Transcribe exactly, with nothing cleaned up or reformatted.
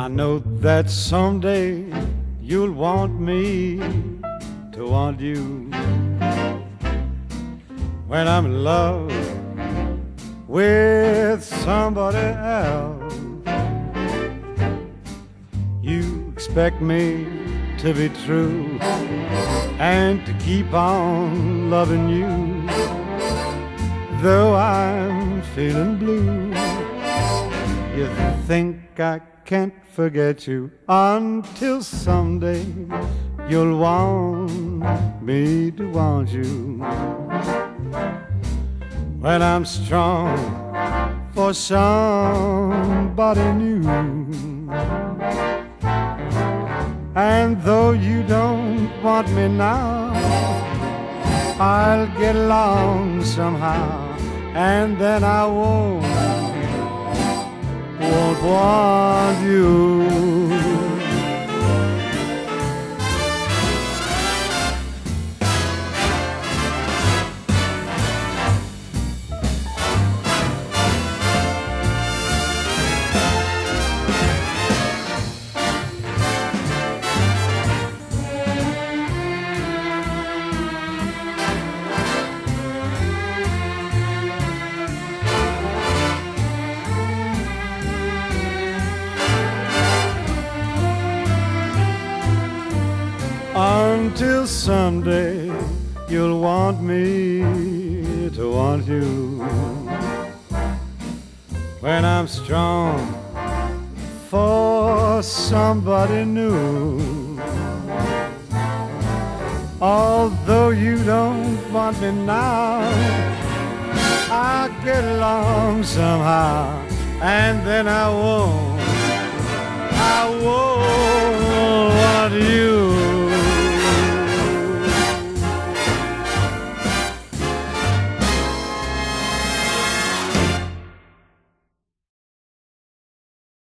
I know that someday you'll want me to want you. When I'm in love with somebody else, you expect me to be true and to keep on loving you. Though I'm feeling blue, you think I can't forget you until someday you'll want me to want you. When I'm strong for somebody new, and though you don't want me now, I'll get along somehow, and then I won't, won't want you. Until someday you'll want me to want you. When I'm strong for somebody new, although you don't want me now, I'll get along somehow, and then I won't, I won't